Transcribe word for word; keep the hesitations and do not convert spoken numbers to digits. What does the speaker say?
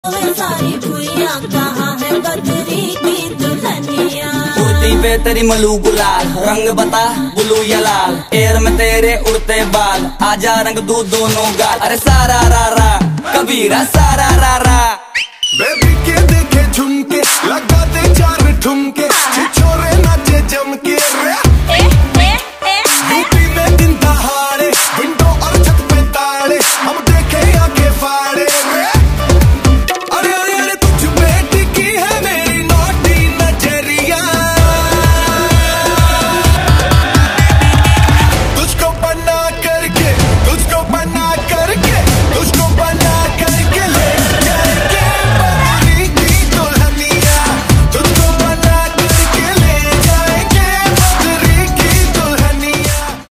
सारी भुइयां कहाँ है बदरी की दुल्हनिया। कुर्ती पे तेरी मलू गुलाल, रंग बता ब्लू या लाल, एयर में तेरे उड़ते बाल, आजा रंग दू दोनों गाल। अरे सारा रा रा कबीरा सारा रा रा। बेबी के देखे झुमके, लगा दे चार ठुमके, छोरे नाचे जम के,